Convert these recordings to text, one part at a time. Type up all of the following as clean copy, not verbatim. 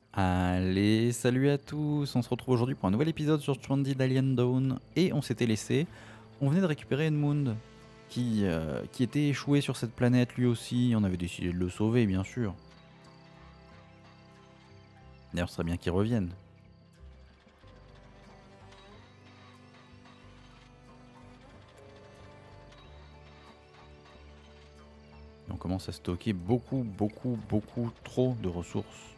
Allez, salut à tous, on se retrouve aujourd'hui pour un nouvel épisode sur Stranded Alien Dawn et on s'était laissé, on venait de récupérer Edmund qui était échoué sur cette planète lui aussi, on avait décidé de le sauver bien sûr. D'ailleurs ce serait bien qu'il revienne. Et on commence à stocker beaucoup trop de ressources.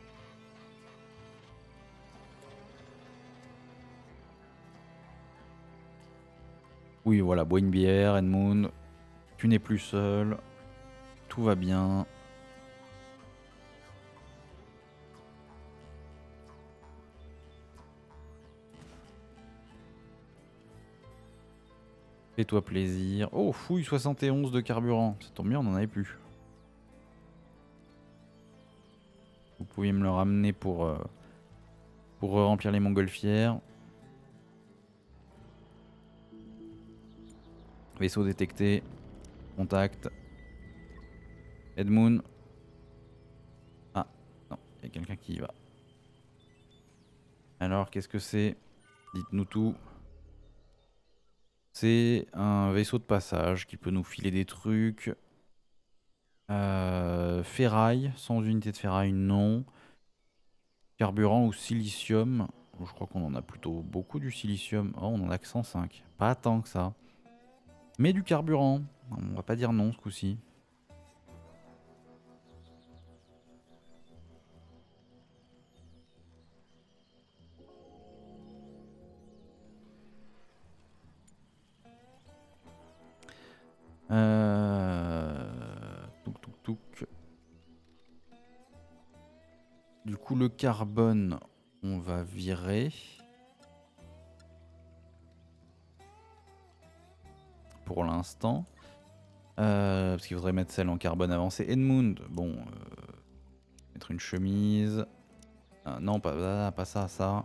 Oui voilà, bois une bière Edmund, tu n'es plus seul, tout va bien. Fais-toi plaisir. Oh, fouille 71 de carburant. Ça tombe bien, on n'en avait plus. Vous pouviez me le ramener pour remplir les montgolfières. Vaisseau détecté. Contact. Edmund. Ah, non, il y a quelqu'un qui y va. Alors, qu'est-ce que c'est? Dites-nous tout. C'est un vaisseau de passage qui peut nous filer des trucs. Ferraille, sans unité de ferraille, non. Carburant ou silicium. Je crois qu'on en a plutôt beaucoup du silicium. Oh, on en a que 105. Pas tant que ça. Mais du carburant. On va pas dire non ce coup-ci. Touk touk touk. Du coup, le carbone, on va virer. Pour l'instant. Parce qu'il faudrait mettre celle en carbone avancé. Edmund, bon. Mettre une chemise. Non, pas ça, ça.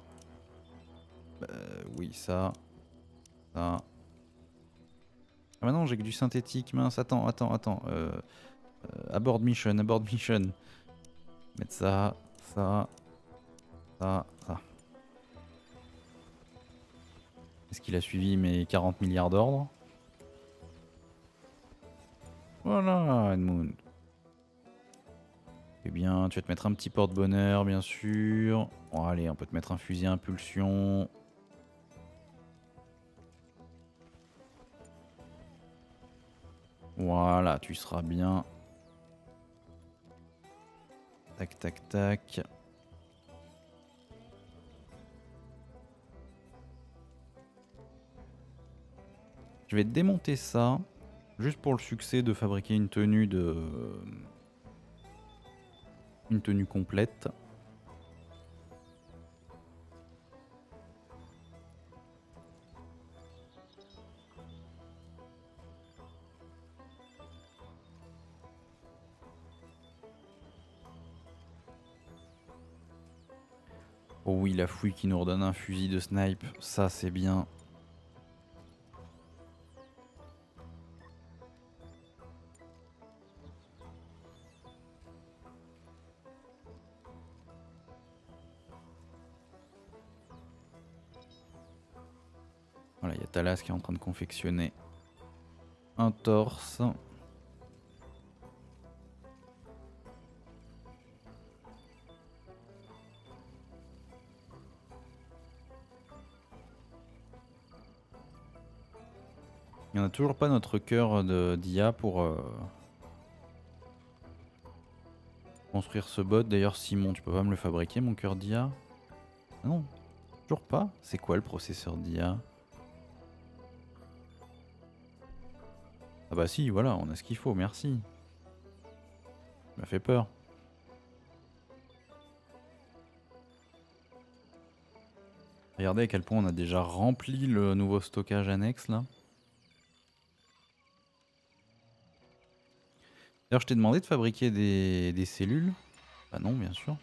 Oui, ça. Ça. Ah bah non, j'ai que du synthétique, mince. Attends. Abort mission. Mettre ça, ça, ça. Est-ce qu'il a suivi mes 40 milliards d'ordres? Voilà, Edmund. Eh bien, tu vas te mettre un petit porte-bonheur, bien sûr. Bon, allez, on peut te mettre un fusil à impulsion. Voilà, tu seras bien. Tac, tac, tac. Je vais démonter ça, juste pour le succès de fabriquer une tenue une tenue complète. Oh oui, la fouille qui nous redonne un fusil de snipe, ça c'est bien. Voilà, il y a Talas qui est en train de confectionner un torse. Il n'y en a toujours pas notre cœur d'IA pour construire ce bot. D'ailleurs, Simon, tu peux pas me le fabriquer, mon cœur d'IA? Ah non, toujours pas. C'est quoi le processeur d'IA? Ah bah si, voilà, on a ce qu'il faut, merci. Ça m'a fait peur. Regardez à quel point on a déjà rempli le nouveau stockage annexe là. D'ailleurs, je t'ai demandé de fabriquer des cellules. Bah non, bien sûr.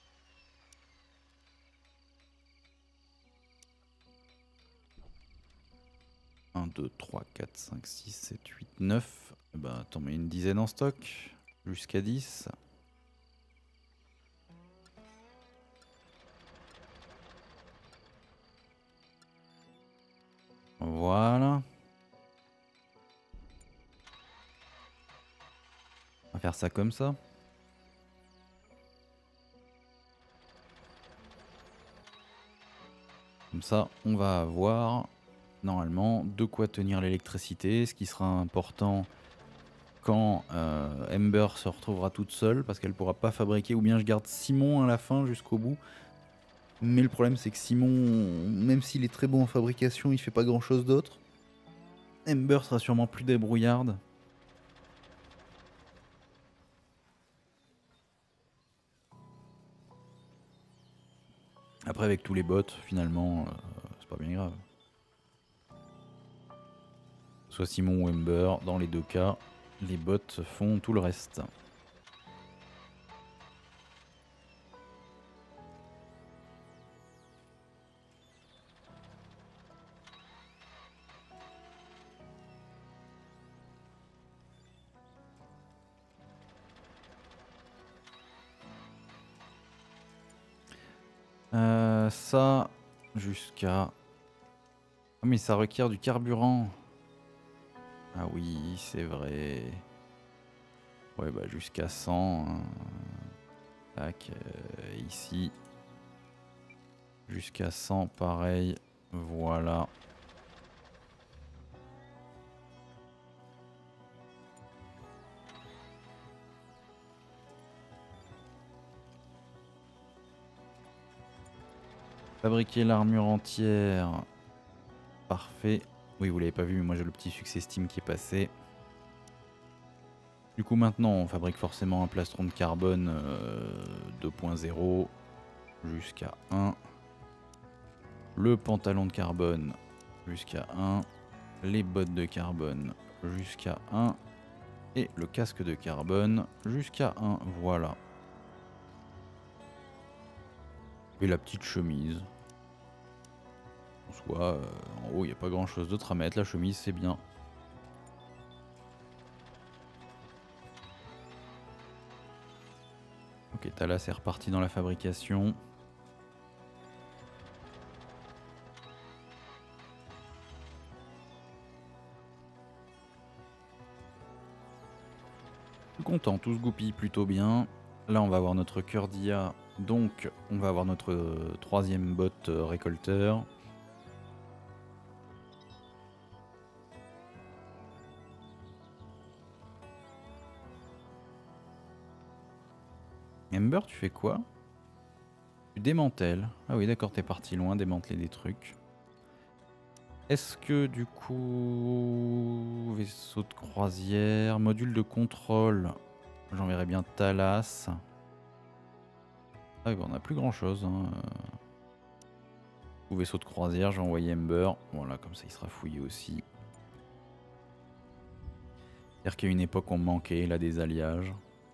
Un, 2, 3, 4, 5, 6, 7, 8, 9. Bah t'en mets une dizaine en stock. Jusqu'à 10. Voilà. On va faire ça comme ça. Comme ça, on va avoir normalement de quoi tenir l'électricité, ce qui sera important quand Ember se retrouvera toute seule, parce qu'elle pourra pas fabriquer, ou bien je garde Simon à la fin jusqu'au bout. Mais le problème c'est que Simon, même s'il est très bon en fabrication, il fait pas grand chose d'autre. Ember sera sûrement plus débrouillarde. Après avec tous les bots, finalement, c'est pas bien grave. Soit Simon ou Ember, dans les deux cas, les bots font tout le reste. Ça, jusqu'à... Ah mais ça requiert du carburant. Ah oui, c'est vrai. Ouais, bah jusqu'à 100. Hein. Tac, ici. Jusqu'à 100, pareil. Voilà. Fabriquer l'armure entière. Parfait. Oui, vous l'avez pas vu, mais moi j'ai le petit succès Steam qui est passé. Du coup, maintenant, on fabrique forcément un plastron de carbone 2.0 jusqu'à 1. Le pantalon de carbone jusqu'à 1. Les bottes de carbone jusqu'à 1. Et le casque de carbone jusqu'à 1. Voilà. Et la petite chemise. En soi, en haut, il n'y a pas grand chose d'autre à mettre. La chemise, c'est bien. Ok, Thala, c'est reparti dans la fabrication. Content, tout se goupille plutôt bien. Là, on va avoir notre cœur d'IA. Donc, on va avoir notre troisième bot récolteur. Ember, tu fais quoi? Tu démantèles. Ah oui, d'accord, t'es parti loin, démanteler des trucs. Est-ce que du coup... Vaisseau de croisière, module de contrôle. J'enverrai bien Thalas. Ah oui, bah, on n'a plus grand chose. Hein. Ou vaisseau de croisière, j'ai envoyé Ember. Voilà, comme ça il sera fouillé aussi. C'est-à-dire qu'à une époque on manquait là des alliages.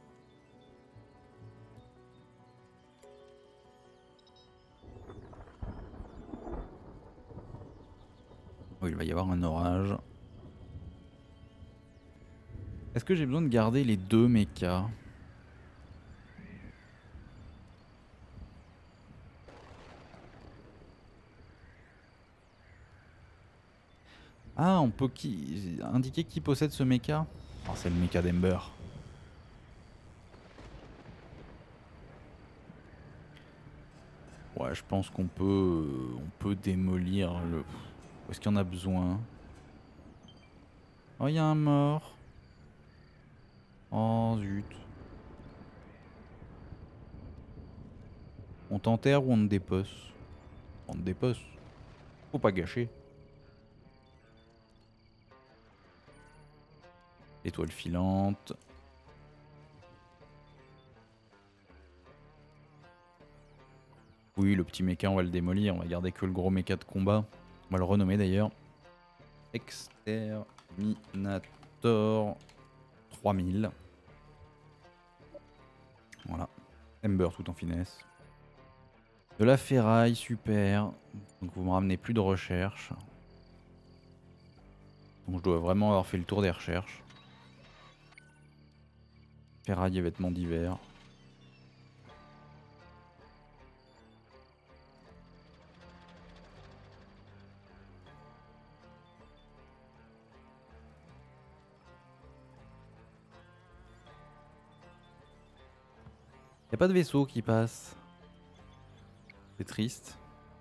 Oh, il va y avoir un orage. Est-ce que j'ai besoin de garder les deux mechas? Ah, on peut indiquer qui possède ce mecha? Oh, c'est le mecha d'Ember. Ouais, je pense on peut démolir le... Où est-ce qu'il y en a besoin? Oh, il y a un mort. Oh, zut. On t'enterre ou on te dépece? On te dépece. Faut pas gâcher. Étoile filante. Oui, le petit mecha, on va le démolir. On va garder que le gros mecha de combat. On va le renommer d'ailleurs. Exterminator 3000. Voilà. Ember tout en finesse. De la ferraille, super. Donc vous me ramenez plus de recherche. Donc je dois vraiment avoir fait le tour des recherches. Ferraille et vêtements d'hiver. Y a pas de vaisseau qui passe. C'est triste.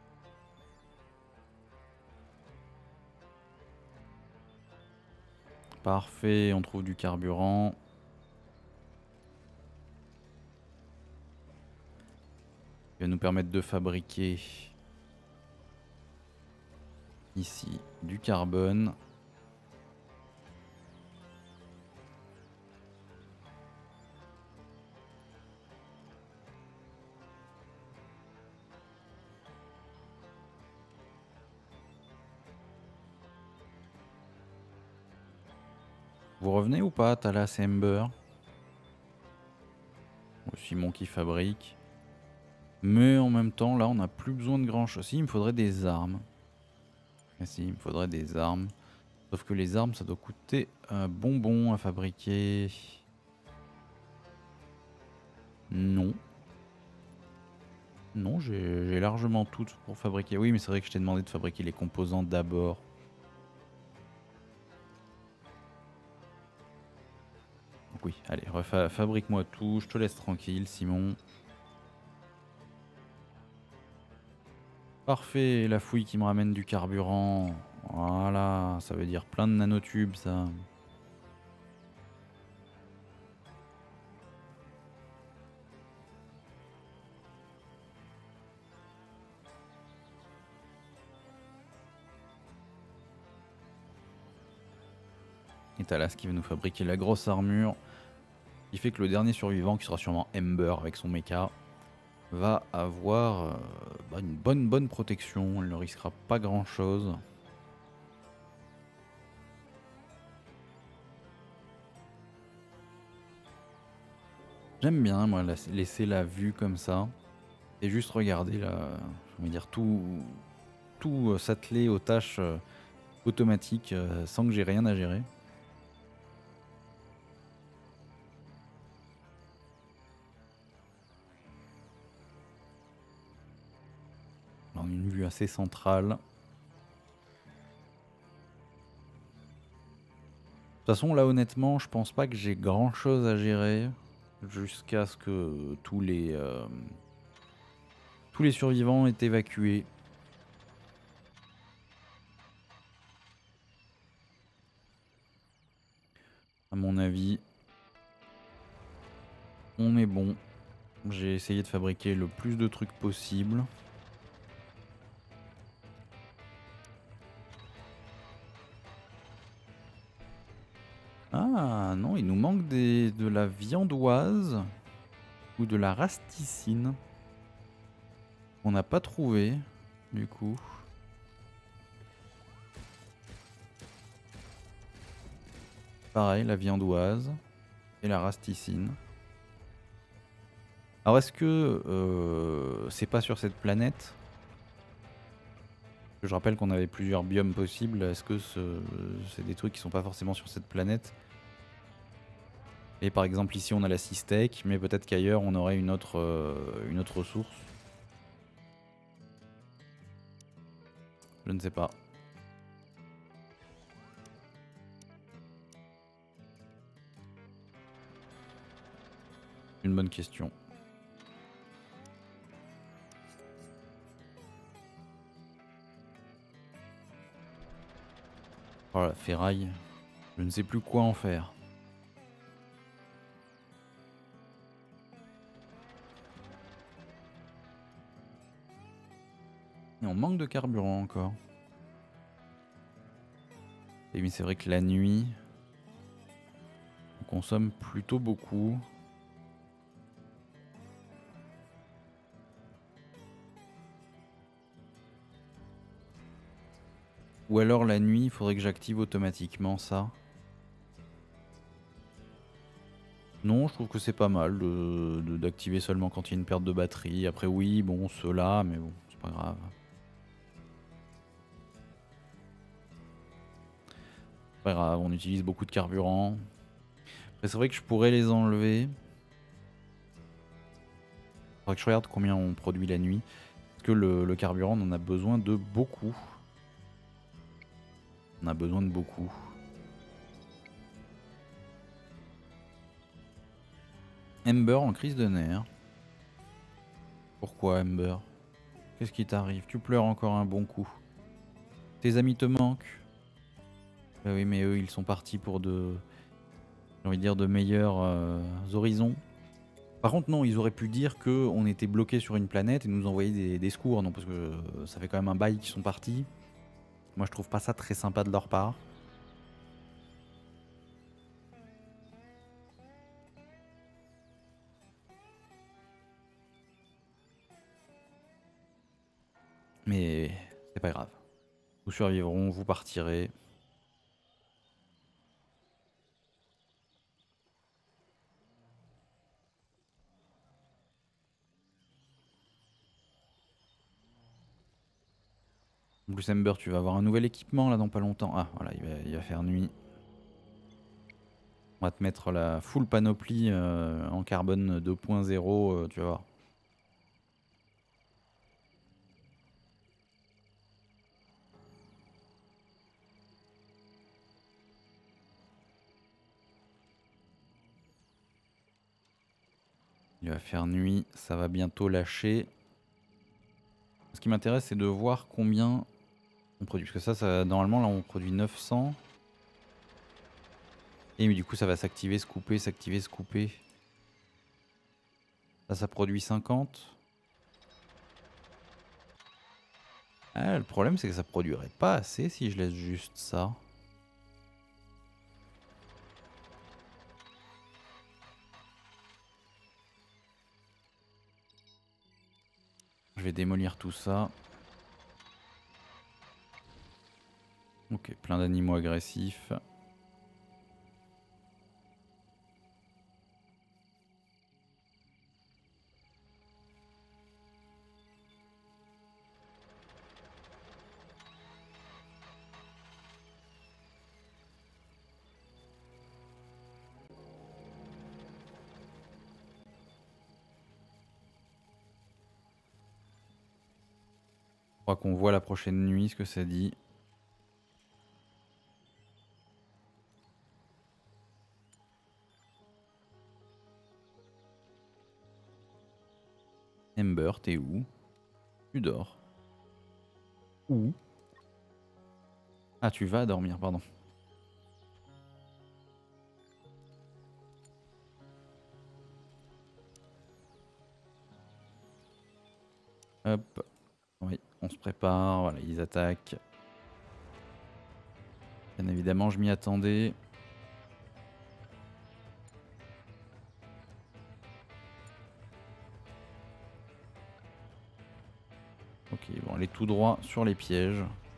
Parfait, on trouve du carburant. Il va nous permettre de fabriquer ici du carbone. Vous revenez ou pas, Talas et Ember? Simon qui fabrique. Mais en même temps, là, on n'a plus besoin de grand chose. Si, il me faudrait des armes. Et si, il me faudrait des armes. Sauf que les armes, ça doit coûter un bonbon à fabriquer. Non. Non, j'ai largement tout pour fabriquer. Oui, mais c'est vrai que je t'ai demandé de fabriquer les composants d'abord. Donc oui, allez, fabrique-moi tout. Je te laisse tranquille, Simon. Parfait, la fouille qui me ramène du carburant. Voilà, ça veut dire plein de nanotubes, ça. Et Talas qui va nous fabriquer la grosse armure. Qui fait que le dernier survivant, qui sera sûrement Ember avec son mecha, va avoir une bonne protection. Il ne risquera pas grand chose. J'aime bien moi laisser la vue comme ça et juste regarder là, je veux dire tout s'atteler aux tâches automatiques sans que j'ai rien à gérer. On a une vue assez centrale. De toute façon là honnêtement je pense pas que j'ai grand chose à gérer jusqu'à ce que tous les survivants aient évacué. À mon avis, on est bon. J'ai essayé de fabriquer le plus de trucs possible. Ah non, il nous manque de la viandoise ou de la rasticine. On n'a pas trouvé, du coup. Pareil, la viandoise et la rasticine. Alors est-ce que c'est pas sur cette planète? Je rappelle qu'on avait plusieurs biomes possibles. Est-ce que c'est des trucs qui sont pas forcément sur cette planète? Et par exemple ici on a la cystèque, mais peut-être qu'ailleurs on aurait une autre source. Je ne sais pas. Une bonne question. Voilà, ferraille. Je ne sais plus quoi en faire. Et on manque de carburant encore. Et mais c'est vrai que la nuit, on consomme plutôt beaucoup. Ou alors la nuit, il faudrait que j'active automatiquement ça. Non, je trouve que c'est pas mal d'activer seulement quand il y a une perte de batterie. Après oui, bon, ceux-là, mais bon, c'est pas grave. Pas grave, on utilise beaucoup de carburant. Après c'est vrai que je pourrais les enlever. Faudrait que je regarde combien on produit la nuit. Parce que le carburant, on en a besoin de beaucoup. On a besoin de beaucoup. Ember en crise de nerfs. Pourquoi Ember? Qu'est-ce qui t'arrive? Tu pleures encore un bon coup. Tes amis te manquent? Bah oui, mais eux, ils sont partis pour j'ai envie de dire, de meilleurs horizons. Par contre, non, ils auraient pu dire qu'on était bloqué sur une planète et nous envoyer des secours, non, parce que ça fait quand même un bail qu'ils sont partis. Moi, je trouve pas ça très sympa de leur part. Mais c'est pas grave. Vous survivrons, vous partirez. En plus, Ember, tu vas avoir un nouvel équipement là dans pas longtemps. Ah, voilà, il va faire nuit. On va te mettre la full panoplie en carbone 2.0, tu vas voir. Il va faire nuit, ça va bientôt lâcher. Ce qui m'intéresse, c'est de voir combien on produit. Parce que ça normalement, là, on produit 900. Et mais du coup, ça va s'activer, se couper, s'activer, se couper. Ça produit 50. Ah, le problème, c'est que ça produirait pas assez si je laisse juste ça. Je vais démolir tout ça. Ok, plein d'animaux agressifs. Je crois qu'on voit la prochaine nuit ce que ça dit. Ember, t'es où? Tu dors. Où? Ah, tu vas dormir, pardon. Hop. Oui, on se prépare. Voilà, ils attaquent. Bien évidemment, je m'y attendais. Ok, ils vont aller tout droit sur les pièges.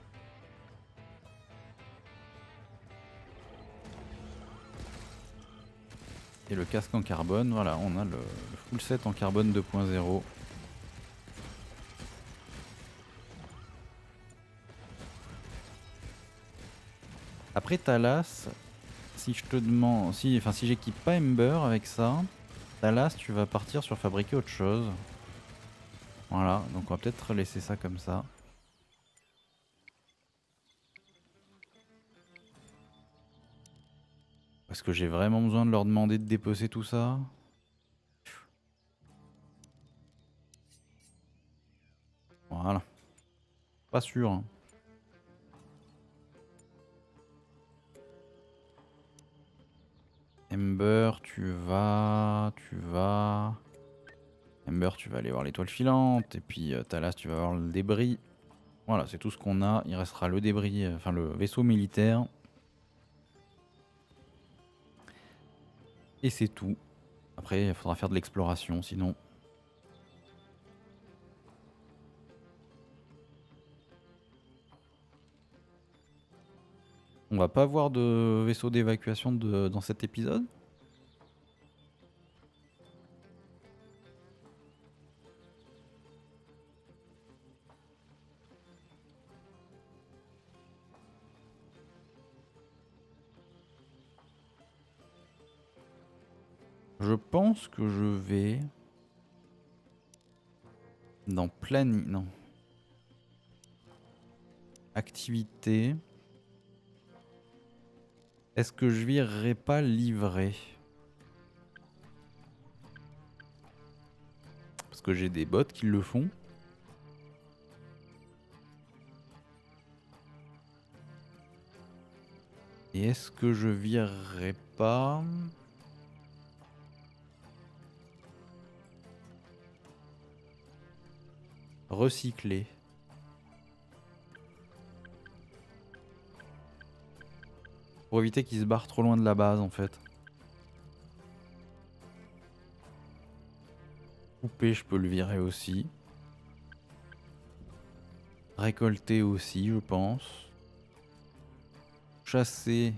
Et le casque en carbone, voilà, on a le full set en carbone 2.0. Après Thalas, si je te demande, si j'équipe pas Ember avec ça, Thalas, tu vas partir sur fabriquer autre chose. Voilà, donc on va peut-être laisser ça comme ça. Parce que j'ai vraiment besoin de leur demander de dépecer tout ça. Voilà. Pas sûr. Hein. Ember, Ember, tu vas aller voir l'étoile filante. Et puis Thalas, tu vas voir le débris. Voilà, c'est tout ce qu'on a. Il restera le débris, enfin le vaisseau militaire. Et c'est tout. Après, il faudra faire de l'exploration, sinon. On va pas avoir de vaisseau d'évacuation dans cet épisode. Je pense que je vais... Dans planning... Non. Activité. Est-ce que je virerai pas livrer? Parce que j'ai des bots qui le font. Et est-ce que je virerai pas? Recycler. Pour éviter qu'il se barre trop loin de la base en fait. Couper, je peux le virer aussi. Récolter aussi, je pense. Chasser.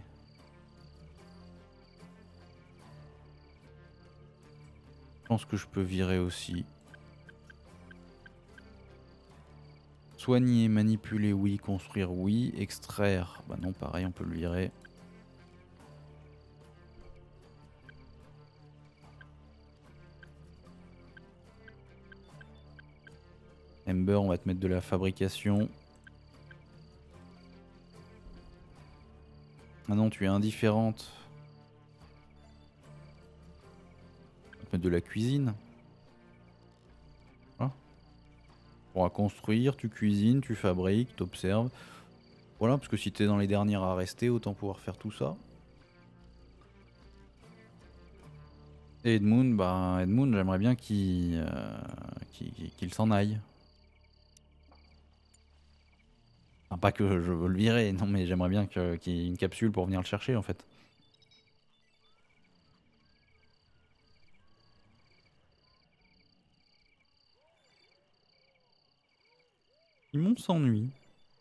Je pense que je peux virer aussi. Soigner, manipuler, oui. Construire, oui. Extraire, bah non, pareil, on peut le virer. Ember, on va te mettre de la fabrication. Ah non, tu es indifférente. On va te mettre de la cuisine. Voilà. Tu pourras construire, tu cuisines, tu fabriques, tu observes. Voilà, parce que si t'es dans les dernières à rester, autant pouvoir faire tout ça. Et Edmund, bah Edmund, j'aimerais bien qu'il s'en aille. Enfin, pas que je veux le virer, non mais j'aimerais bien qu'il y ait une capsule pour venir le chercher en fait. Simon s'ennuie.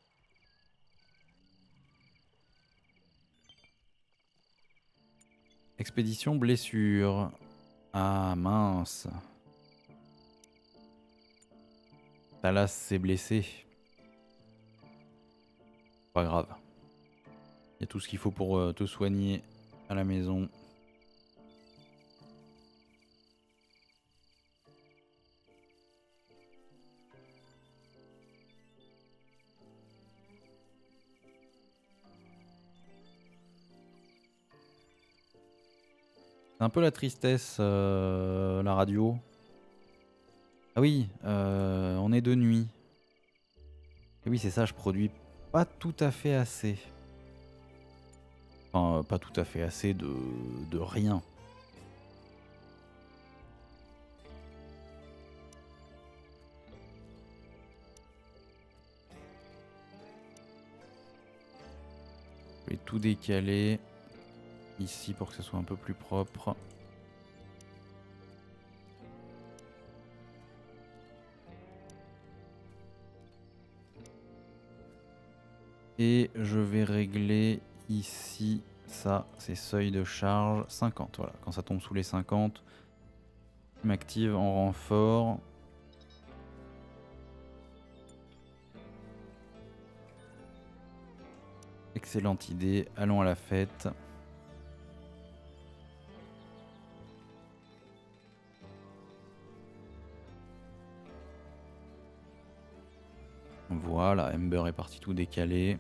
Expédition blessure. Ah mince. Talas s'est blessé. Pas grave. Il y a tout ce qu'il faut pour te soigner à la maison. C'est un peu la tristesse, la radio. Ah oui, on est de nuit. Et oui, c'est ça, je produis pas tout à fait assez. Enfin, pas tout à fait assez de rien. Je vais tout décaler ici pour que ce soit un peu plus propre. Et je vais régler ici, ça c'est seuil de charge 50. Voilà, quand ça tombe sous les 50, je m'active en renfort. Excellente idée, allons à la fête. Voilà, Ember est parti tout décaler.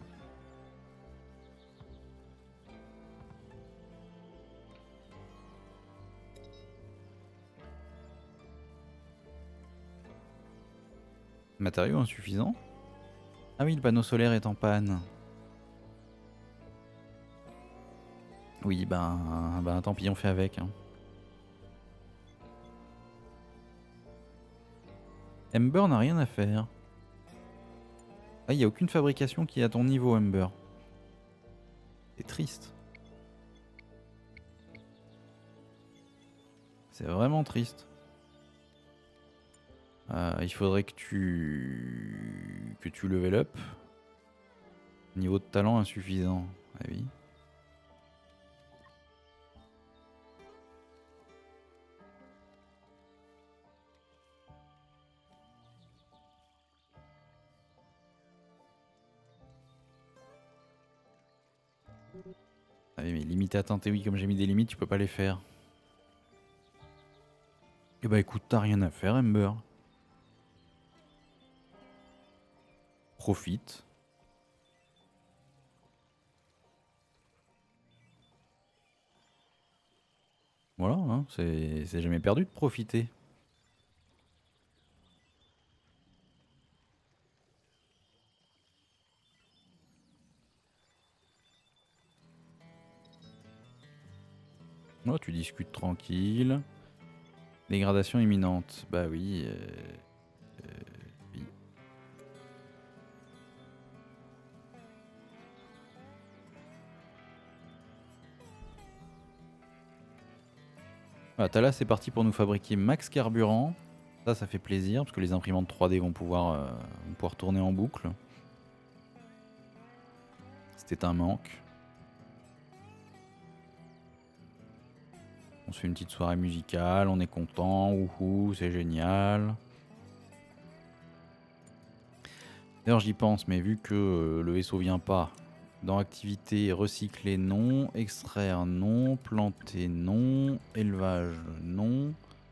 Matériaux insuffisants. Ah oui, le panneau solaire est en panne. Oui, ben tant pis, on fait avec. Hein. Ember n'a rien à faire. Ah, il n'y a aucune fabrication qui est à ton niveau, Ember. C'est triste. C'est vraiment triste. Il faudrait que tu level up. Niveau de talent insuffisant. Ah oui. Ah oui, mais limité atteinte, et oui, comme j'ai mis des limites, tu peux pas les faire. Eh bah écoute, t'as rien à faire, Ember. Profite. Voilà, hein, c'est jamais perdu de profiter. Oh, tu discutes tranquille. Dégradation imminente. Bah oui. Oui. Voilà, là c'est parti pour nous fabriquer max carburant. Ça fait plaisir parce que les imprimantes 3D vont pouvoir tourner en boucle. C'était un manque. On se fait une petite soirée musicale, on est content, wouhou, c'est génial. D'ailleurs j'y pense, mais vu que le vaisseau vient pas, dans activité, recycler non, extraire non, planter non, élevage non.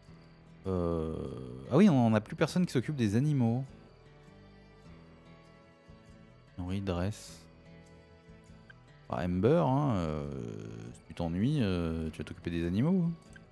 Ah oui, on n'a plus personne qui s'occupe des animaux. Henri dresse. Bah, Ember, hein, si tu t'ennuies, tu vas t'occuper des animaux.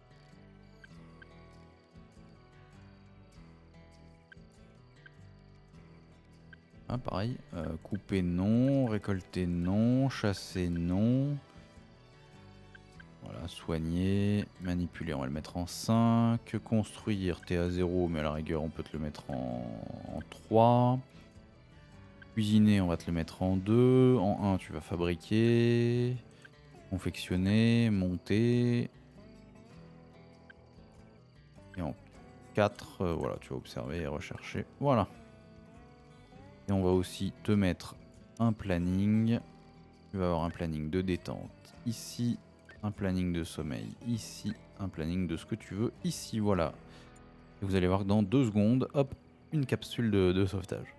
Ah, pareil. Couper non, récolter non, chasser non. Voilà, soigner, manipuler, on va le mettre en 5. Construire, t'es à 0, mais à la rigueur, on peut te le mettre en 3. Cuisiner, on va te le mettre en 2. En 1, tu vas fabriquer. Confectionner, monter. Et en 4, voilà, tu vas observer et rechercher. Voilà. Et on va aussi te mettre un planning. Tu vas avoir un planning de détente ici, un planning de sommeil ici, un planning de ce que tu veux ici, voilà. Et vous allez voir que dans 2 secondes, hop, une capsule de sauvetage.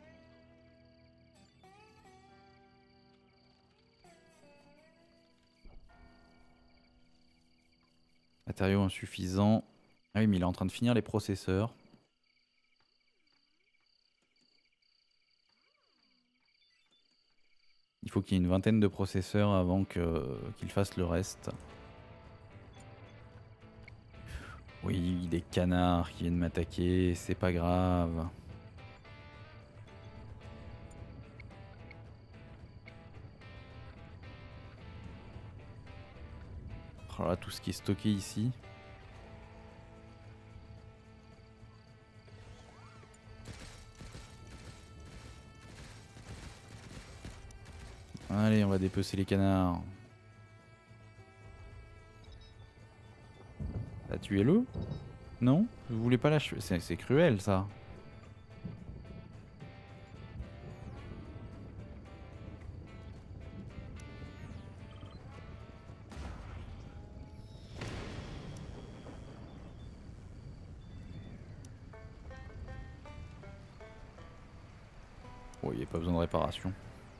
Matériaux insuffisants. Ah oui, mais il est en train de finir les processeurs. Il faut qu'il y ait une vingtaine de processeurs avant qu'il fasse le reste. Oui, des canards qui viennent m'attaquer, c'est pas grave. Voilà tout ce qui est stocké ici. Allez, on va dépecer les canards. T'as tué le? Non? Vous voulez pas l'achever? C'est cruel ça. Bon, il n'y a pas besoin de réparation.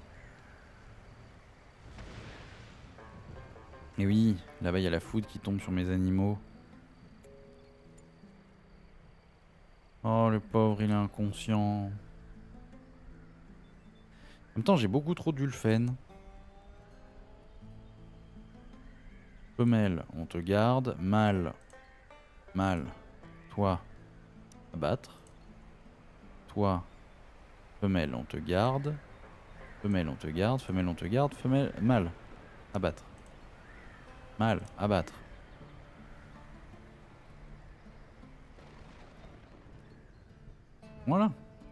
Et oui, là-bas il y a la foudre qui tombe sur mes animaux. Oh le pauvre, il est inconscient. En même temps, j'ai beaucoup trop d'ulfène. Femelle, on te garde. Mâle. Mâle. Toi, abattre. Toi, femelle, on te garde. Femelle, on te garde. Femelle, on te garde. Femelle, mâle, abattre. Mâle, abattre. Voilà.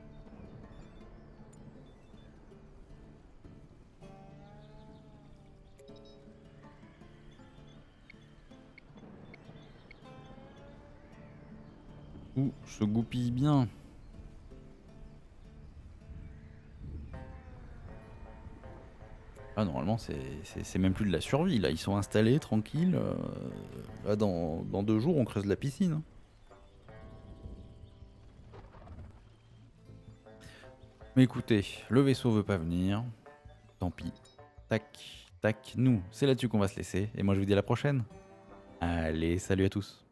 Ouh, se goupille bien. Ah, normalement, c'est même plus de la survie. Là, ils sont installés, tranquilles. Là, dans 2 jours, on creuse la piscine. Hein. Mais écoutez, le vaisseau veut pas venir. Tant pis. Tac, tac, nous, c'est là-dessus qu'on va se laisser. Et moi, je vous dis à la prochaine. Allez, salut à tous.